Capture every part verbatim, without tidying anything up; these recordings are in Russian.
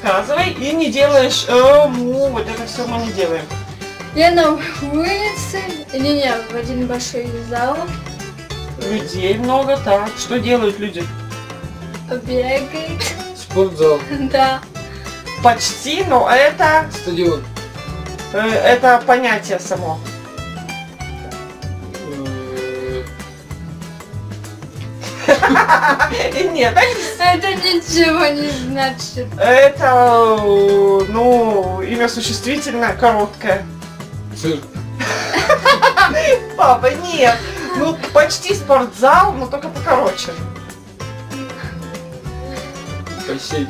рассказывай и не делаешь э, му, вот это все мы не делаем. Я на улице, или нет, в один большой зал. Людей много, так. Что делают люди? Бегает. Спортзал. Да. Почти, но это, Стадион. э, это понятие само. Нет, Это ничего не значит. это, ну, имя существительное, короткое. Цирк. Папа, нет. Ну, почти спортзал, но только покороче. Бассейн.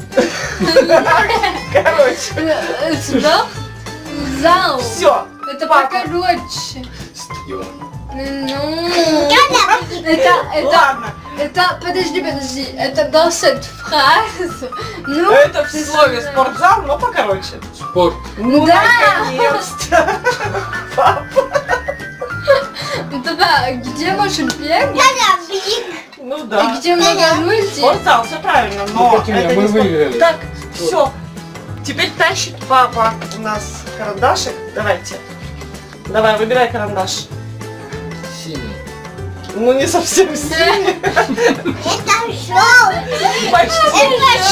Короче. Сюда? Зал. Все. Это Папа. покороче. Стадион. Ну, это, это, Ладно. это, подожди, подожди, это досить фразу. Ну, Это в ты слове сказала. спортзал, но покороче. Спорт. Ну, Да. наконец-то. Папа. Тогда где может бегать? Ну И да. где много людей? Спортзал, все правильно, Ну, но Катюня, это мы не спорт. выиграли. Так, все. Теперь тащит папа у нас карандашик. Давайте. Давай, выбирай карандаш. Синий. Ну, не совсем синий. Почти.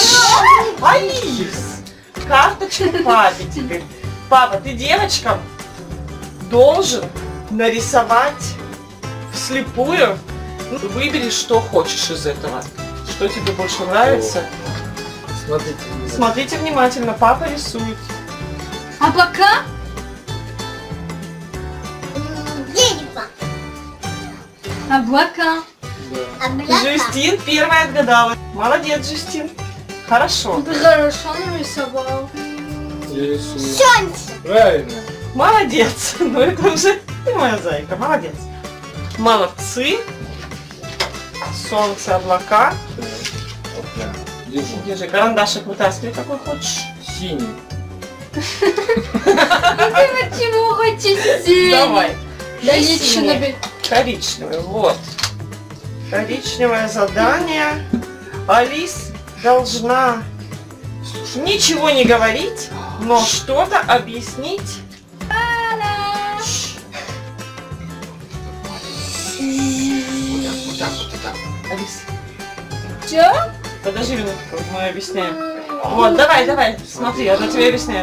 Алис, карточку папе теперь. Папа, ты девочкам должен нарисовать вслепую. Ну, выбери, что хочешь из этого. Что тебе больше нравится. Смотрите. Смотрите внимательно, папа рисует. Облака? Облака. Да. Жюстин первая отгадала. Молодец, Жюстин. Хорошо. Ты хорошо нарисовал. Я рисую. Правильно. Молодец. Ну это уже ты моя зайка. Молодец. Молодцы. Солнце, облака. Так. Вот я. Держу. Держи, карандашик вытаскивай, какой хочешь. Синий. Почему хочешь синий? Давай. Да И лично синий. набери. Коричневый, вот. Коричневое задание. Алис должна ничего не говорить, но что-то объяснить. Вот так, вот так, вот так. Алис, Чё? подожди минутку, мы объясняем. Вот, давай, давай, смотри, она тебе объясняет.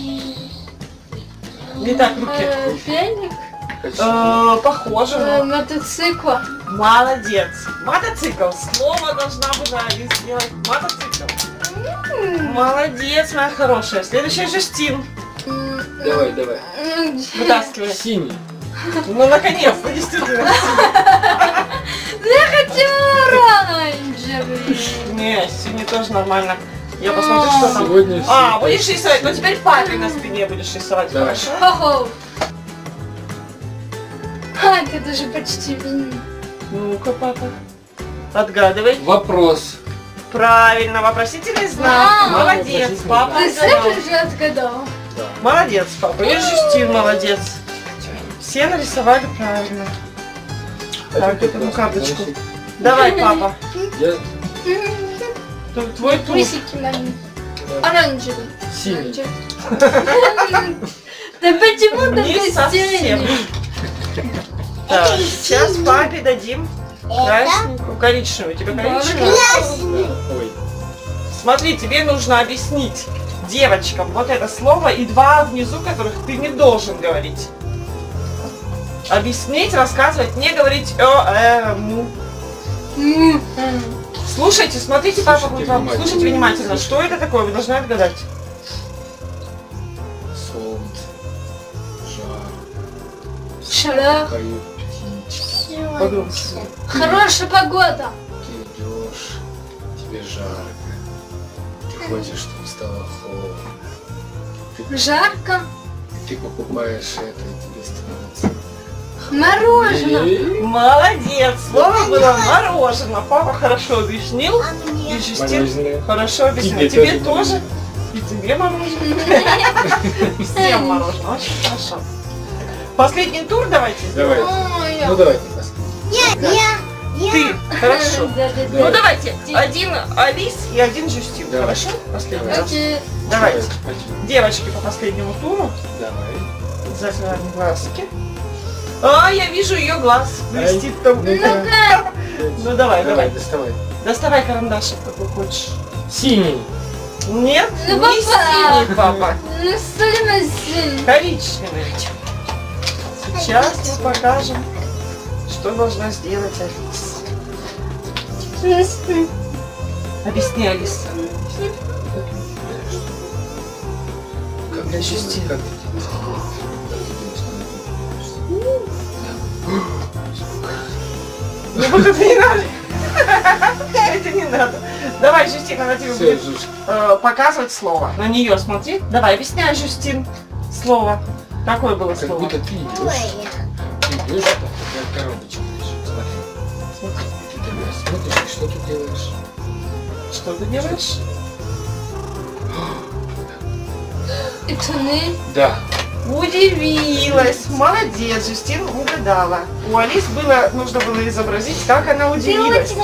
Не так, руки. Э, Феник? Э, Похоже, Э, но... Мотоцикл. Молодец. Мотоцикл. Слово должна была Алис сделать. Мотоцикл. Молодец, моя хорошая. Следующая Жюстин. Давай, давай. Вытаскивай. Синий. Ну, наконец-то, действительно. Я хочу оранжевый. Не, синий тоже нормально. Я посмотрю, что там. Сегодня А, все. будешь рисовать? Ну, теперь папе на спине будешь рисовать, Давай. хорошо? Хо-хо. А, это же почти видно. Ну-ка, папа. Отгадывай. Вопрос. Правильно, вопросительный знак. А, Молодец, вопросительный папа. Ты отгадал. слышишь, же отгадал. Да. Молодец, папа. И Жюстин молодец. Все нарисовали правильно. Так, эту карточку. Давай, папа. Я Т- Твой тур. Трусики мои. да. Оранжевый. Синий. Да почему Не такой совсем. синий? Так, сейчас папе дадим красненькую, коричневую. Тебе коричневую? Да. Ой. Смотри, тебе нужно объяснить девочкам вот это слово и два внизу, которых ты не должен говорить. Объяснить, рассказывать, не говорить э, э, му. М. Слушайте, смотрите, папа Слушайте будет вам. внимательно. Слушайте внимательно. Что это такое? Вы должны отгадать. Солнце. Жар. Шарах. Поют птички. Погромче. Хорошая погода. Ты идешь. Тебе жарко. Ты хочешь, чтобы стало холодно. Жарко. Ты покупаешь это, и тебе становится... Мороженое. Молодец. Слово было мороженое. Папа хорошо объяснил. И Жюстин Мороженое. хорошо объяснил. Тебе Тебе тоже тоже. И тебе мороженое. Всем мороженое. Очень хорошо. Последний тур давайте. Давай. Ой, Ну давайте посмотрим. Ты. Хорошо. Да, да, Ну да. давайте. Один Алис и один Жюстин. Давай. Хорошо? Последний Давай. раз. Окей. Давайте. Пойдем. Девочки по последнему туру. Давай. Закрываем глазки. А, я вижу ее глаз. Блестит там. Ну-ка. Ну давай, давай. Доставай. Доставай карандашик, какой хочешь. Синий. Нет, Ну, не папа. синий, папа. Ну, сильно сильно. Коричневый. Сейчас мы покажем, что должна сделать Алиса. Объясни, Алиса. Как Для Жюстин. Как ты делаешь? Ну вот это не надо. Это не надо. Давай, Жюстин, она тебе Всё, будет Жуж. э, показывать слово. На нее смотри. Давай, объясняй, Жюстин, слово. Какое было Как слово? будто ты идешь. Ты идешь, так такая коробочка лежит. Смотри. Смотри. Ты тогда смотришь, и что ты делаешь? Что ты делаешь? Это не... Да. Удивилась. Молодец, Жюстин угадала. У Алис было, нужно было изобразить, как она удивилась.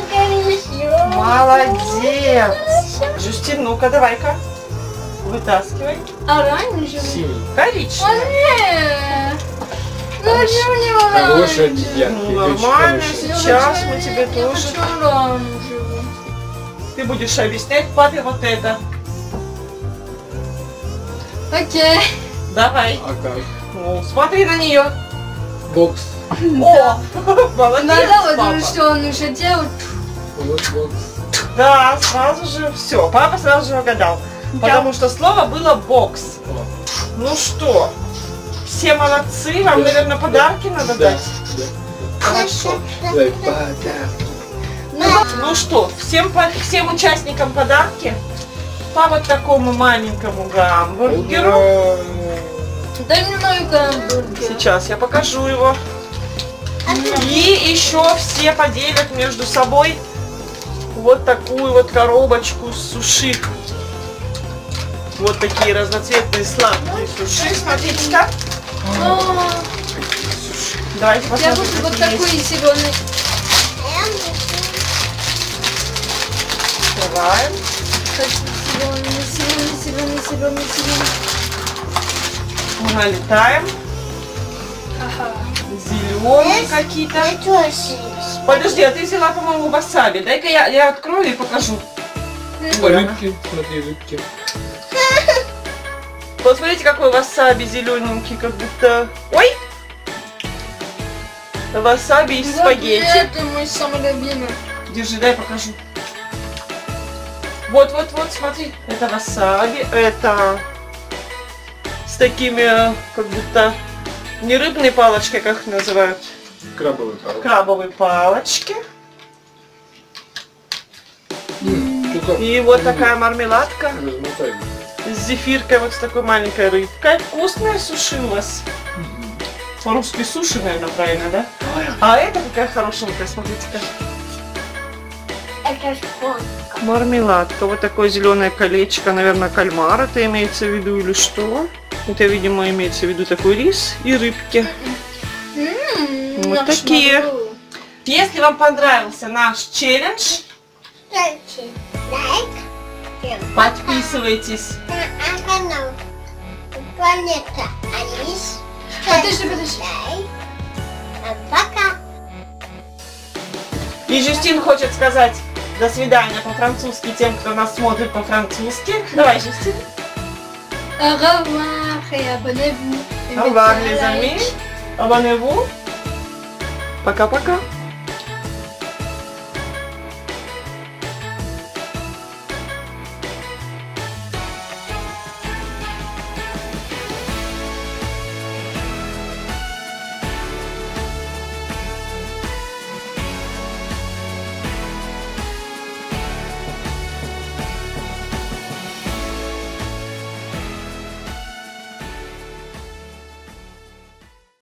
Молодец. Жюстин, ну-ка, давай-ка. Вытаскивай. Оранжевый. Синий. А Коричневый. нет. Ну, что у него Хороший оранжевый? обезьян. Ну, Ты очень нормально, хороший. сейчас мы тебе Я тоже... хочу оранжевый. Ты будешь объяснять папе вот это. Окей. Давай. А как? Ну, смотри на нее. Бокс. О, молодец, Надо, потому папа. что он уже делал. Вот бокс. Да, сразу же все. Папа сразу же угадал. Потому что слово было бокс. О, Ну что, все молодцы. Вам, Да. наверное, подарки надо Да. дать. Да. Хорошо. Дай подарки. Ну что, всем, по- всем участникам подарки. По вот такому маленькому гамбургеру. Ура! Дай мне мою гамбургер. Сейчас я покажу его. И еще все поделят между собой вот такую вот коробочку с суши. Вот такие разноцветные сладкие суши. Смотрите-ка. А, Давайте Я посмотрим, буду вот какие такой есть. зеленый. Открываем. Зеленый, зеленый, зеленый, зеленый, зеленый. Налетаем. Ага. Зеленые какие-то. Подожди, а ты взяла, по-моему, васаби. Дай-ка я, я открою и покажу. О, рыбки. Смотри, рыбки. Вот смотрите, какой васаби зелененький, как будто... Ой! Васаби из Вот спагетти. это мой самый любимый. Держи, дай покажу. Вот, вот, вот, смотри. Это васаби. Это с такими, как будто, не рыбные палочки, как их называют. Крабовый палок. Крабовые палочки. Только И вот такая мармеладка размотай. с зефиркой, вот с такой маленькой рыбкой. Вкусная суши у вас. По-русски суши, наверное, правильно, да? А это какая хорошенькая, смотрите-ка. Это шпонка. Мармеладка. Вот такое зеленое колечко, наверное, кальмар это имеется в виду или что? Это, видимо, имеется в виду такой рис и рыбки. Вот такие. Если вам понравился наш челлендж, Ставьте лайк. подписывайтесь. На канал Планета Алис. Подожди, подожди. Лайк. Пока. И Жюстин хочет сказать до свидания по-французски тем, кто нас смотрит по-французски. Давай, Жюстин. Au revoir et abonnez-vous. Et Au revoir, mettez un les like. amis. Abonnez-vous. Пока-пока.